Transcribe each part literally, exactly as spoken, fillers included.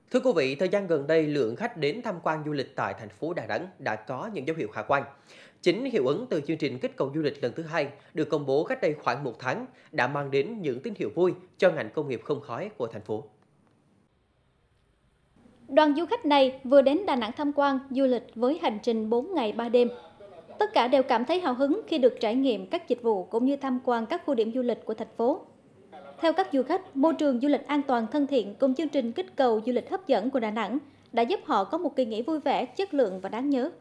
Thưa quý vị, thời gian gần đây, lượng khách đến tham quan du lịch tại thành phố Đà Nẵng đã có những dấu hiệu khả quan. Chính hiệu ứng từ chương trình kích cầu du lịch lần thứ hai được công bố cách đây khoảng một tháng đã mang đến những tín hiệu vui cho ngành công nghiệp không khói của thành phố. Đoàn du khách này vừa đến Đà Nẵng tham quan du lịch với hành trình bốn ngày ba đêm. Tất cả đều cảm thấy hào hứng khi được trải nghiệm các dịch vụ cũng như tham quan các khu điểm du lịch của thành phố. Theo các du khách, môi trường du lịch an toàn thân thiện cùng chương trình kích cầu du lịch hấp dẫn của Đà Nẵng đã giúp họ có một kỳ nghỉ vui vẻ, chất lượng và đáng nhớ.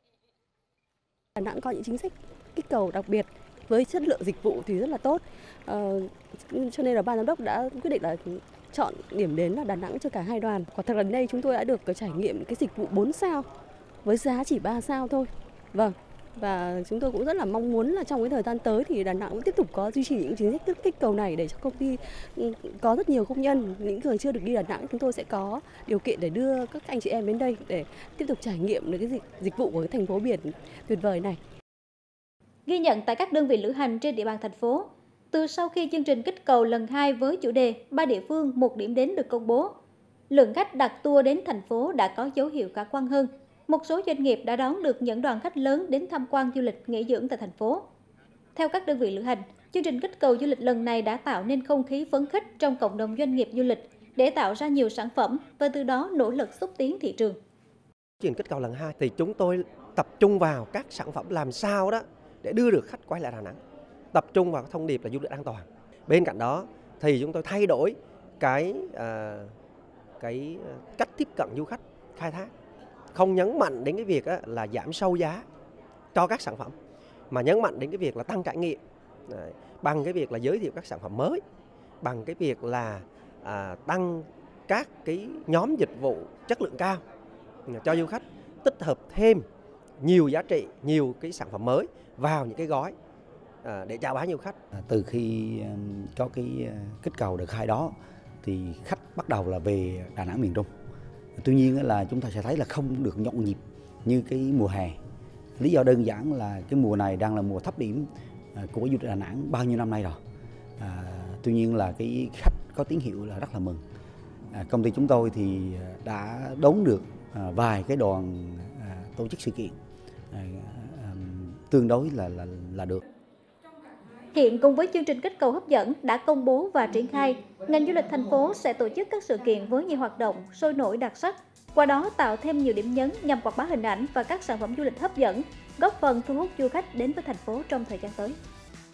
Đà Nẵng có những chính sách kích cầu đặc biệt với chất lượng dịch vụ thì rất là tốt. Ờ, cho nên là ban giám đốc đã quyết định là chọn điểm đến là Đà Nẵng cho cả hai đoàn. Quả thật là đây chúng tôi đã được trải nghiệm cái dịch vụ bốn sao với giá chỉ ba sao thôi. Vâng. Và chúng tôi cũng rất là mong muốn là trong cái thời gian tới thì Đà Nẵng cũng tiếp tục có duy trì những chính sách kích cầu này để cho công ty có rất nhiều công nhân, những người chưa được đi Đà Nẵng chúng tôi sẽ có điều kiện để đưa các anh chị em đến đây để tiếp tục trải nghiệm được cái dịch, dịch vụ của cái thành phố biển tuyệt vời này. Ghi nhận tại các đơn vị lữ hành trên địa bàn thành phố, từ sau khi chương trình kích cầu lần hai với chủ đề ba địa phương một điểm đến được công bố, lượng khách đặt tour đến thành phố đã có dấu hiệu khả quan hơn. Một số doanh nghiệp đã đón được những đoàn khách lớn đến tham quan du lịch nghỉ dưỡng tại thành phố. Theo các đơn vị lữ hành, chương trình kích cầu du lịch lần này đã tạo nên không khí phấn khích trong cộng đồng doanh nghiệp du lịch để tạo ra nhiều sản phẩm và từ đó nỗ lực xúc tiến thị trường. Chương trình kích cầu lần hai thì chúng tôi tập trung vào các sản phẩm làm sao đó để đưa được khách quay lại Đà Nẵng, tập trung vào thông điệp là du lịch an toàn. Bên cạnh đó thì chúng tôi thay đổi cái à, cái cách tiếp cận du khách khai thác, không nhấn mạnh đến cái việc là giảm sâu giá cho các sản phẩm, mà nhấn mạnh đến cái việc là tăng trải nghiệm. Đấy, bằng cái việc là giới thiệu các sản phẩm mới, bằng cái việc là à, tăng các cái nhóm dịch vụ chất lượng cao cho du khách, tích hợp thêm nhiều giá trị, nhiều cái sản phẩm mới vào những cái gói à, để chào bán du khách. Từ khi có cái kích cầu đợt hai đó thì khách bắt đầu là về Đà Nẵng miền Trung. Tuy nhiên là chúng ta sẽ thấy là không được nhộn nhịp như cái mùa hè. Lý do đơn giản là cái mùa này đang là mùa thấp điểm của du lịch Đà Nẵng bao nhiêu năm nay rồi. À, tuy nhiên là cái khách có tín hiệu là rất là mừng. À, công ty chúng tôi thì đã đón được à, vài cái đoàn à, tổ chức sự kiện à, à, tương đối là là là được. Hiện cùng với chương trình kích cầu hấp dẫn đã công bố và triển khai, ngành du lịch thành phố sẽ tổ chức các sự kiện với nhiều hoạt động sôi nổi đặc sắc, qua đó tạo thêm nhiều điểm nhấn nhằm quảng bá hình ảnh và các sản phẩm du lịch hấp dẫn, góp phần thu hút du khách đến với thành phố trong thời gian tới.